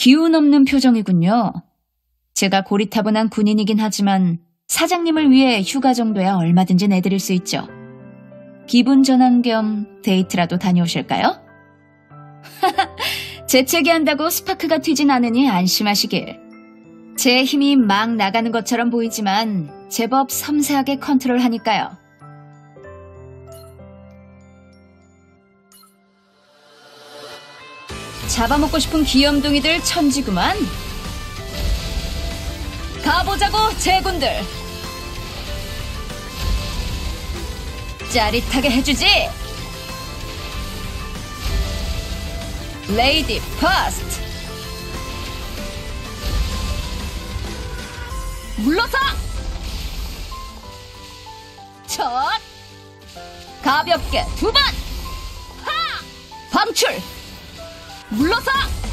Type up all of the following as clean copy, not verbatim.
기운 없는 표정이군요. 제가 고리타분한 군인이긴 하지만 사장님을 위해 휴가 정도야 얼마든지 내드릴 수 있죠. 기분 전환 겸 데이트라도 다녀오실까요? 재채기 한다고 스파크가 튀진 않으니 안심하시길. 제 힘이 막 나가는 것처럼 보이지만 제법 섬세하게 컨트롤하니까요. 잡아먹고 싶은 귀염둥이들 천지구만. 가보자고 제군들. 짜릿하게 해주지. 레이디 퍼스트. 물러서. 첫. 가볍게 두 번. 하. 방출. 물러서.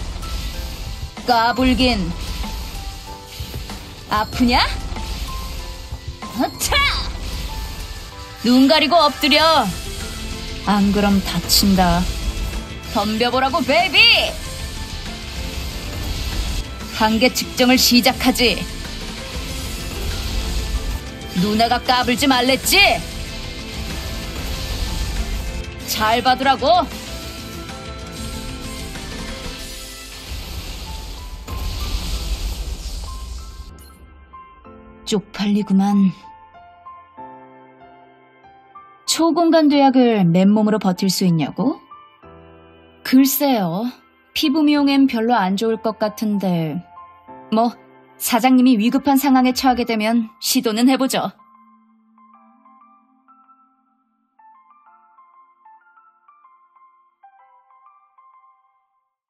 까불긴. 아프냐? 어차! 눈 가리고 엎드려. 안 그럼 다친다. 덤벼보라고 베이비. 한계 측정을 시작하지. 누나가 까불지 말랬지? 잘 봐두라고. 쪽팔리구만. 초공간 도약을 맨몸으로 버틸 수 있냐고? 글쎄요. 피부 미용엔 별로 안 좋을 것 같은데. 뭐 사장님이 위급한 상황에 처하게 되면 시도는 해보죠.